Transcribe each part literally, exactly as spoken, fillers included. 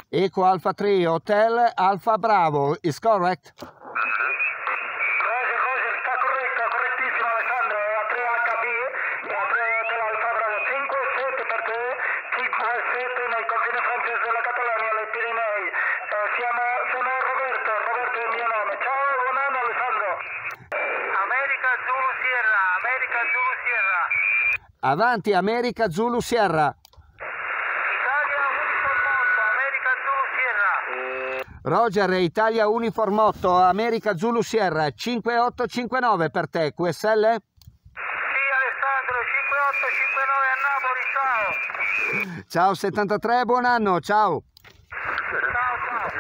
Eco Alpha three, Hotel Alpha Bravo, is correct? Roger, Roger, sta corretto, correttissimo Alessandro, a tre H B, a tre Hotel Alfa Bravo, cinque sette per te, cinque sette nel confine francese della Catalogna, alle Pirenei. Eh, siamo, sono Roberto, Roberto è il mio nome. Ciao, buon anno Alessandro. America Zulu Sierra, America Zulu Sierra. Avanti, America Zulu Sierra. Italia Uniform otto, America Zulu Sierra. Roger, Italia Uniform otto, America Zulu Sierra, cinque otto cinque nove per te, Q S L? Sì Alessandro, cinque otto cinque nove a Napoli, ciao. Ciao settantatré, buon anno, ciao. Ciao, ciao.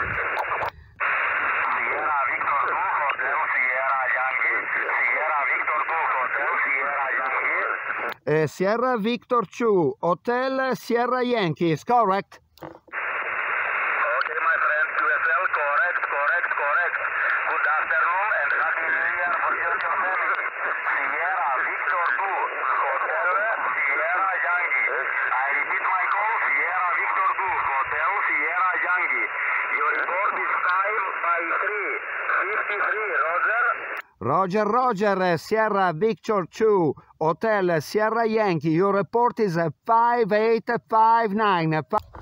Sierra Victor Buco, Hotel Sierra Yankee, Sierra Victor Buco, Hotel Sierra Yankee. Eh, Sierra Victor two, Hotel Sierra Yankee, is correct? Okay, my friend, Q S L, correct, correct, correct. Good afternoon and happy new year for you and your family. Sierra Victor two, Hotel Sierra Yankee. I repeat my call, Sierra Victor two, Hotel Sierra Yankee. Your report is five by three, fifty-three, Roger. Roger, Roger, Sierra Victor two, Hotel Sierra Yankee, your report is five eight five nine.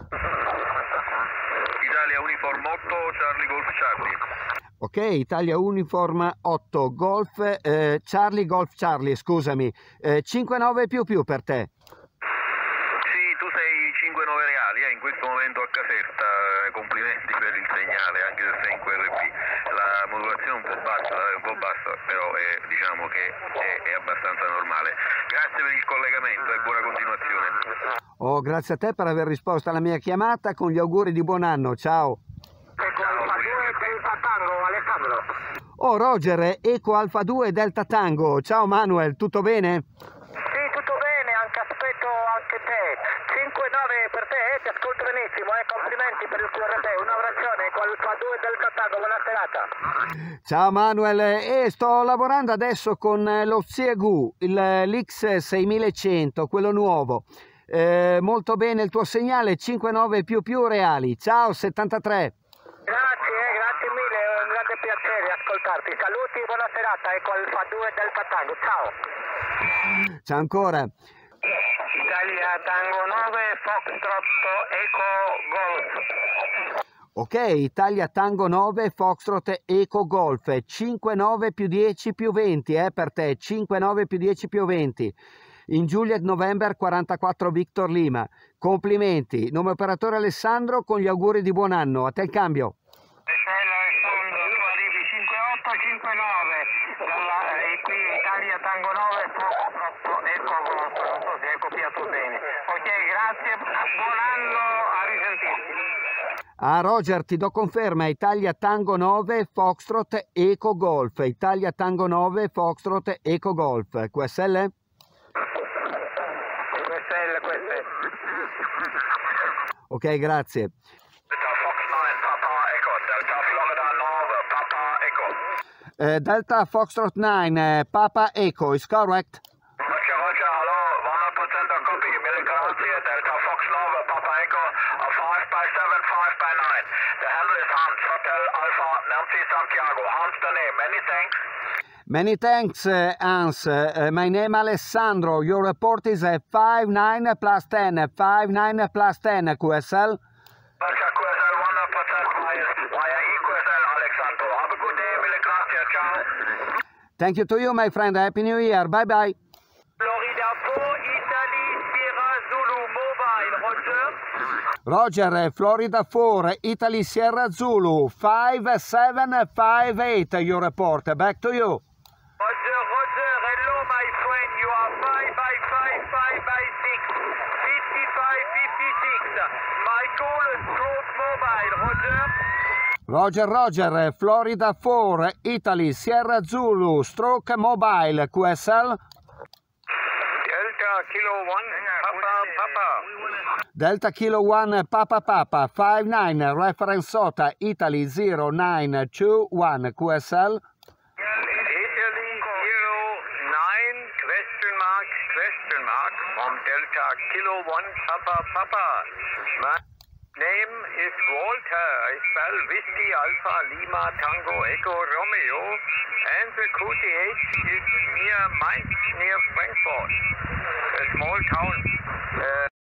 Italia Uniform otto, Charlie Golf Charlie. Ok, Italia Uniform otto, Golf, eh, Charlie Golf Charlie, scusami, eh, cinque nove più più per te. Sì, tu sei cinque nove reali, eh, in questo momento a Caserta, eh, complimenti per il segnale, anche se sei in Q R P. La modulazione è un po' bassa, è un po' bassa, però è, diciamo che è, è abbastanza normale. Grazie per il collegamento e buona continuazione. Oh, grazie a te per aver risposto alla mia chiamata con gli auguri di buon anno, ciao. Ecco, Alfa due Delta Tango, Alessandro. Oh, Roger, Eco Alfa due Delta Tango, ciao Manuel, tutto bene? Sì, tutto bene, anche aspetto anche te. cinque nove per te, eh, ti ascolto benissimo, eh, complimenti per il Q R P, un abbraccione, Eco Alfa due Delta Tango, buona serata. Ciao Manuel, e sto lavorando adesso con lo Xiegu, l'X seimilacento, quello nuovo. Eh, molto bene il tuo segnale, cinque nove più più reali. Ciao settantatré. Grazie, eh, grazie mille, è un grande piacere ascoltarti. Saluti, buona serata, Eco Alfa due Delta Tango, ciao. Ciao ancora. Italia Tango nove, Foxtrot Eco Golf. Ok, Italia Tango nove, Foxtrot Eco Golf, cinque nove più dieci più venti, eh, per te, cinque nove più dieci più venti. In Juliet November quarantaquattro Victor Lima. Complimenti. Nome operatore Alessandro con gli auguri di buon anno. A te il cambio. Alessandro, tu arrivi cinque otto cinque nove, dalla, e qui Italia Tango nove, Foxtrot Eco Golf, non so se hai copiato bene. Ok, grazie, buon anno, a risentirti. Ah, Roger, ti do conferma. Italia Tango nove, Foxtrot Eco Golf. Italia Tango nove, Foxtrot Eco Golf. Q S L? Ok, grazie. Delta Fox nine, Papa Echo, Delta Florida nove, Papa Echo. Uh, Delta Foxtrot nine, uh, Papa Echo, is correct? Roger, Roger, hello, one hundred percent a copy, mille grazie, Delta Fox nine, Papa Echo, a five by seven, five by nine. The handle is Hans, Hotel Alpha, Nancy Santiago, Hans the name, many thanks. Many thanks, uh, Hans. Uh, my name Alessandro. Your report is uh, five nine plus ten, five nine plus ten, Q S L? Roger, Q S L, one hundred percent via, via E Q S L, Alessandro. Have a good day, mille grazie, ciao. Thank you to you, my friend. Happy New Year. Bye-bye. Florida four, Italy, Sierra Zulu, mobile, Roger. Roger, Florida four, Italy Sierra Zulu, five seven five eight, your report. Back to you. Roger, Roger, hello my friend, you are five by five, five by six, fifty-five, fifty-six. My call stroke mobile, Roger. Roger, Roger, Florida four, Italy Sierra Zulu, stroke mobile, Q S L? Delta Kilo one, Papa, Papa. Delta Kilo one, Papa Papa, five nine, reference S O T A, Italy zero nine two one, Q S L? Italy zero nine, question mark, question mark, from Delta Kilo one, Papa, Papa. Ma Name is Walter. I spell Whiskey Alpha Lima Tango Echo Romeo, and the Q T H is near Mainz, near Frankfurt, a small town. Uh,